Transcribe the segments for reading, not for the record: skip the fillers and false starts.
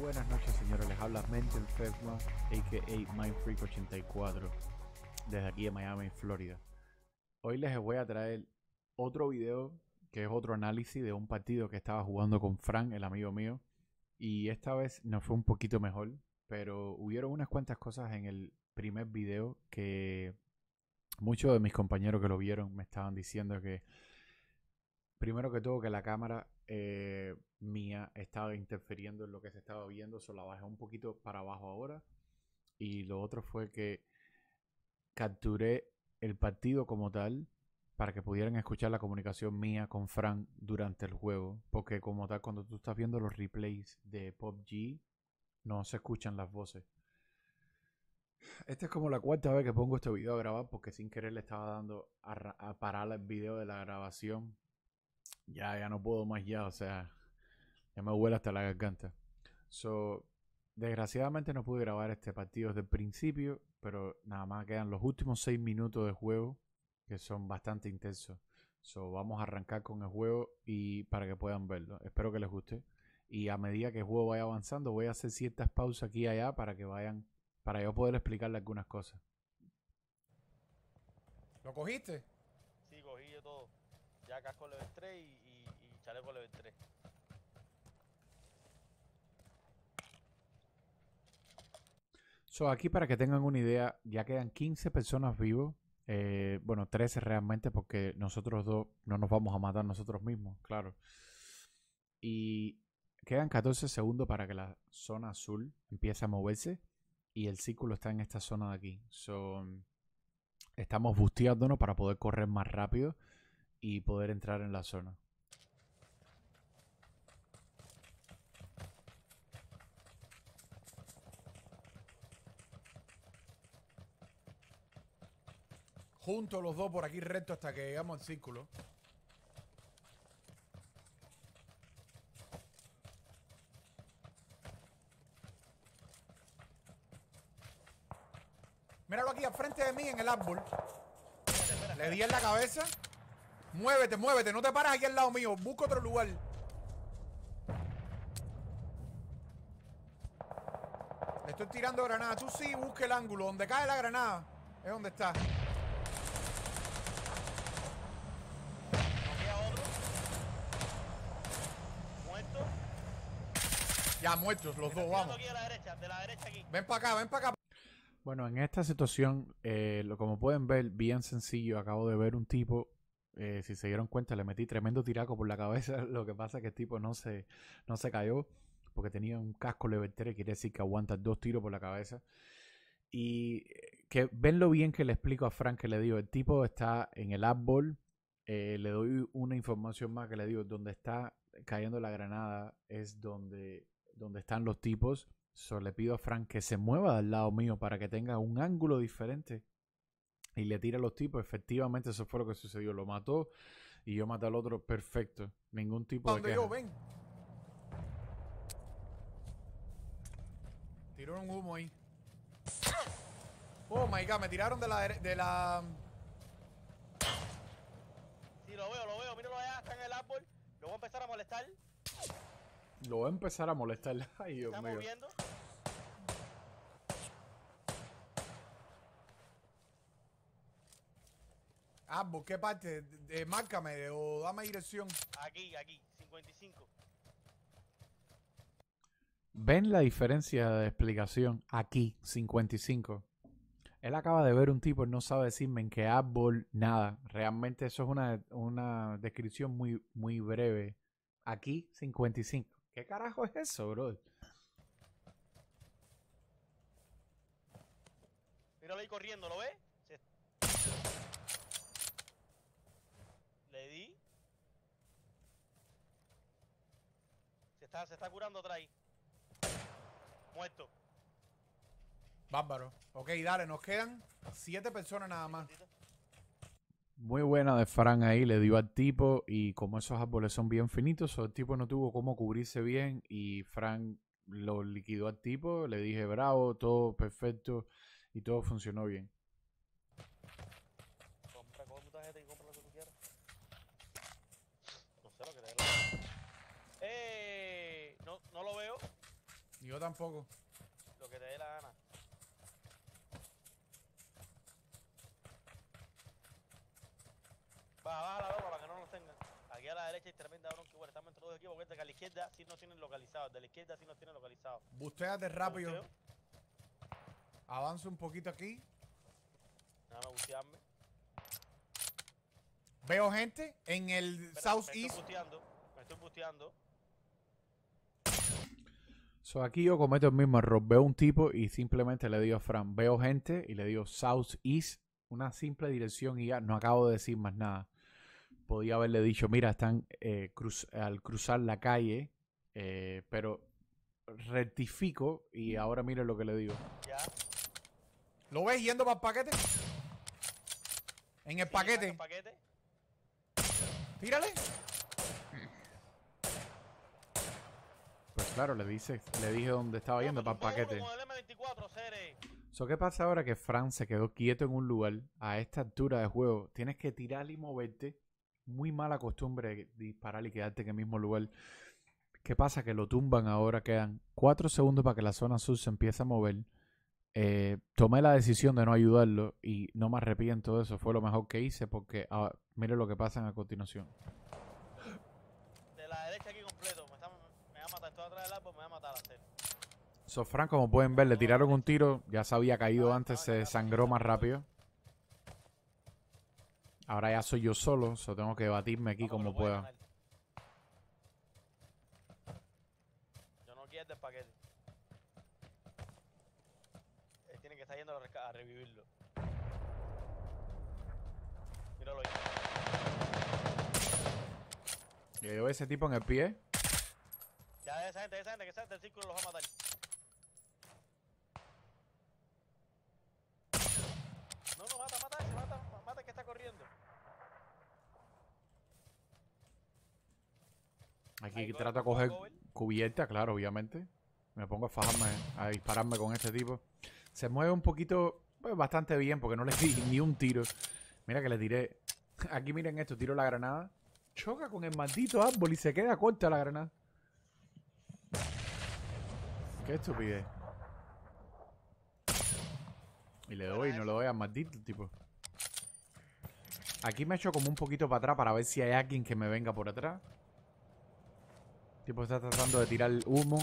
buenas noches, señores. Les habla Mente Enferma, a.k.a. MindFreak84, desde aquí de Miami, Florida. Hoy les voy a traer otro video, que es otro análisis de un partido que estaba jugando con Frank, el amigo mío. Y esta vez nos fue un poquito mejor, pero hubieron unas cuantas cosas en el primer video que muchos de mis compañeros que lo vieron me estaban diciendo que, primero que todo, que la cámara mía estaba interfiriendo en lo que se estaba viendo, solo la bajé un poquito para abajo ahora. Y lo otro fue que capturé el partido como tal para que pudieran escuchar la comunicación mía con Frank durante el juego, porque como tal, cuando tú estás viendo los replays de PUBG, no se escuchan las voces. Esta es como la cuarta vez que pongo este video a grabar, porque sin querer le estaba dando a parar el video de la grabación. Ya no puedo más ya, o sea, ya me huele hasta la garganta. Desgraciadamente no pude grabar este partido desde el principio, pero nada más quedan los últimos 6 minutos de juego, que son bastante intensos. Vamos a arrancar con el juego y para que puedan verlo. Espero que les guste. Y a medida que el juego vaya avanzando, voy a hacer ciertas pausas aquí y allá para que vayan, para yo poder explicarle algunas cosas. ¿Lo cogiste? Sí, cogí yo todo. Ya casco level 3 y chaleco level 3. Aquí para que tengan una idea, ya quedan 15 personas vivos. Bueno, 13 realmente, porque nosotros dos no nos vamos a matar nosotros mismos, claro. Y quedan 14 segundos para que la zona azul empiece a moverse. Y el círculo está en esta zona de aquí. Estamos busteándonos para poder correr más rápido y poder entrar en la zona. Juntos los dos por aquí recto hasta que llegamos al círculo. Míralo aquí al frente de mí en el árbol. Le di en la cabeza. Muévete, muévete, no te paras aquí al lado mío. Busca otro lugar. Le estoy tirando granada. Tú sí, busca el ángulo. Donde cae la granada es donde está. Muerto. Ya, muertos los dos, vamos. Aquí de la derecha aquí. Ven para acá, ven para acá. Bueno, en esta situación, como pueden ver, bien sencillo. Acabo de ver un tipo, si se dieron cuenta, le metí tremendo tiraco por la cabeza. Lo que pasa es que el tipo no se cayó, porque tenía un casco level 3, quiere decir que aguanta 2 tiros por la cabeza. Y que ven lo bien que le explico a Frank, que le digo, el tipo está en el árbol. Le doy una información más que le digo, donde está cayendo la granada es donde están los tipos. Le pido a Frank que se mueva del lado mío para que tenga un ángulo diferente y le tire a los tipos. Efectivamente, eso fue lo que sucedió. Lo mató y yo maté al otro perfecto. Ningún tipo de queja. Ven. Tiró un humo ahí. Oh my god, me tiraron de la... Sí, lo veo, míralo allá, está en el árbol. Lo voy a empezar a molestar. Lo voy a empezar a molestar. Ay, Dios Está mío. moviendo. Árbol, ¿qué parte? Márcame o dame dirección. Aquí, 55. ¿Ven la diferencia de explicación? Aquí, 55. Él acaba de ver un tipo y no sabe decirme en qué árbol, nada. Realmente eso es una descripción muy, muy breve. Aquí, 55. ¿Qué carajo es eso, bro? Míralo ahí corriendo, ¿lo ves? Le di. Se está curando atrás ahí. Muerto. Bárbaro. Ok, dale, nos quedan 7 personas nada más. Muy buena de Fran ahí, le dio al tipo y como esos árboles son bien finitos, el tipo no tuvo cómo cubrirse bien y Fran lo liquidó al tipo, le dije bravo, todo perfecto y todo funcionó bien. Coge tu tarjeta y compra lo que tú quieras. No sé lo que te dé. No lo veo. Yo tampoco. Lo que te dé la gana. Baja la loca para que no nos tengan. Aquí a la derecha hay tremenda bronca igual. Estamos entre dos equipos. Porque a la izquierda sí nos tienen localizados. De la izquierda sí nos tienen localizados. Bustéate rápido. Busteo. Avanzo un poquito aquí. Déjame bustearme. Veo gente en el Espera, southeast. Me estoy busteando. So, aquí yo cometo el mismo error. Veo un tipo y simplemente le digo a Fran, veo gente y le digo Southeast, una simple dirección y ya no acabo de decir más nada. Podía haberle dicho, mira, están al cruzar la calle, pero rectifico y ahora mire lo que le digo. Ya. ¿Lo ves yendo para el paquete? En el Sí, paquete. saca el paquete. Tírale. Pues claro, le dije dónde estaba yendo, para el paquete. Con el M24, Cere. So, ¿qué pasa ahora que Fran se quedó quieto en un lugar a esta altura de juego? Tienes que tirar y moverte. Muy mala costumbre disparar y quedarte en el mismo lugar. ¿Qué pasa? Que lo tumban ahora. Quedan 4 segundos para que la zona sur se empiece a mover. Tomé la decisión de no ayudarlo y no me arrepiento de eso. Fue lo mejor que hice porque mire lo que pasa a continuación. De la derecha aquí completo. Me va a matar. Estoy atrás del árbol. Me va a matar a Cere. So, Fran, como pueden ver, le tiraron un tiro. Ya se había caído antes, se sangró más rápido. Ahora ya soy yo solo, so tengo que batirme aquí como pueda. Yo no quiero el del paquete. Él tiene que estar yendo a revivirlo. Míralo ahí. Le dio ese tipo en el pie. Ya esa gente que sale del círculo los va a matar. No, mata que está corriendo. Aquí Ahí, trato de cover, coger cover. cubierta, claro, obviamente. Me pongo a fajarme, a dispararme con este tipo. Se mueve un poquito, pues, bastante bien, porque no le di ni un tiro. Mira que le tiré. Aquí miren esto, tiro la granada. Choca con el maldito árbol y se queda corta la granada. Qué estupidez. Y le doy, no le doy al maldito tipo. Aquí me echo como un poquito para atrás para ver si hay alguien que me venga por atrás. El tipo está tratando de tirar humo.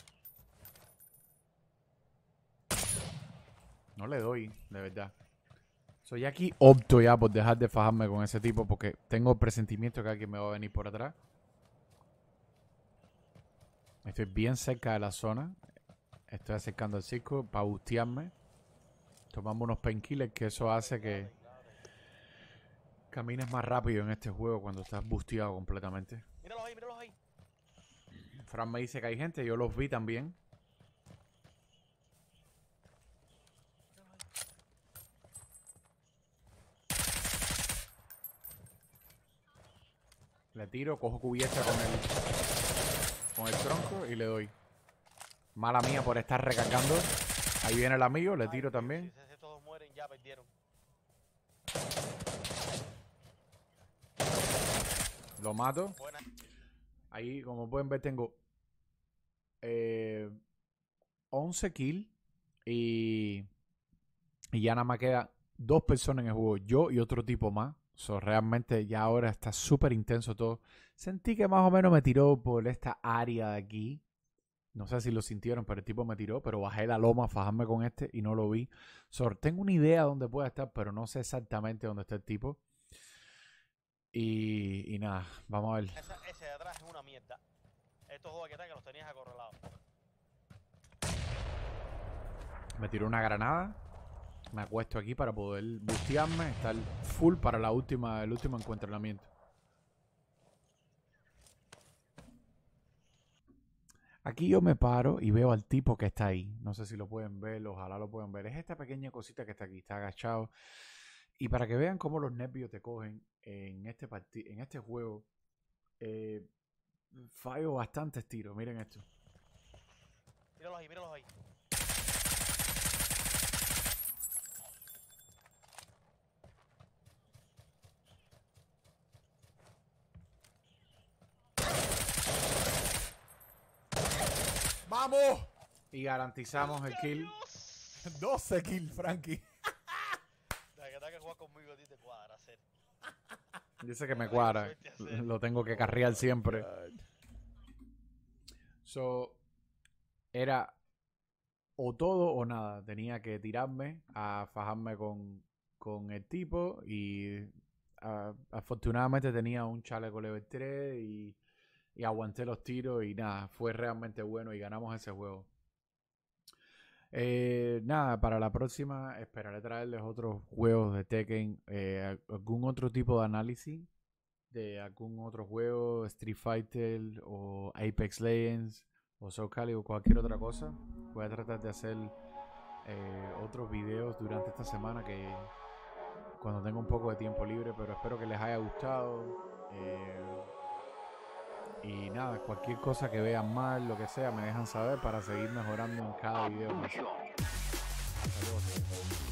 No le doy, de verdad. Soy aquí opto ya por dejar de fajarme con ese tipo porque tengo el presentimiento que alguien me va a venir por atrás. Estoy bien cerca de la zona. Estoy acercando el circo para bustearme. Tomamos unos painkillers que eso hace que camines más rápido en este juego cuando estás busteado completamente. Míralos ahí. Fran me dice que hay gente, yo los vi también. Le tiro, cojo cubierta con el tronco y le doy. Mala mía por estar recargando. Ahí viene el amigo, le tiro también. Si todos mueren, ya perdieron. Lo mato. Buena. Ahí, como pueden ver, tengo 11 kills y ya nada más queda 2 personas en el juego, yo y otro tipo más. So, realmente ya ahora está súper intenso todo. Sentí que más o menos me tiró por esta área de aquí. No sé si lo sintieron, pero el tipo me tiró. Pero bajé la loma a fajarme con este y no lo vi. So, tengo una idea de dónde puede estar, pero no sé exactamente dónde está el tipo. Y nada, vamos a ver. Ese de atrás es una mierda. Estos dos que están que los tenías acorralados. Me tiró una granada. Me acuesto aquí para poder bustearme. Estar full para el último encuentrenamiento. Aquí yo me paro y veo al tipo que está ahí. No sé si lo pueden ver, ojalá lo puedan ver. Es esta pequeña cosita que está aquí, está agachado. Y para que vean cómo los nervios te cogen en este juego, fallo bastantes tiros. Miren esto. Míralos ahí. ¡Vamos! Y garantizamos el kill. 12 kills, Frankie. La que tenga que jugar conmigo a ti te cuadra hacer. Dice que me cuadra. Lo tengo que carrear siempre. So, era o todo o nada. Tenía que tirarme a fajarme con el tipo y afortunadamente tenía un chaleco level 3 y aguanté los tiros y nada, fue realmente bueno y ganamos ese juego. Nada, para la próxima esperaré traerles otros juegos de Tekken, algún otro tipo de análisis de algún otro juego, Street Fighter o Apex Legends o Soul Calibur o cualquier otra cosa. Voy a tratar de hacer otros videos durante esta semana que cuando tenga un poco de tiempo libre, pero espero que les haya gustado. Y nada, cualquier cosa que vean mal, lo que sea, me dejan saber para seguir mejorando en cada video. Saludos.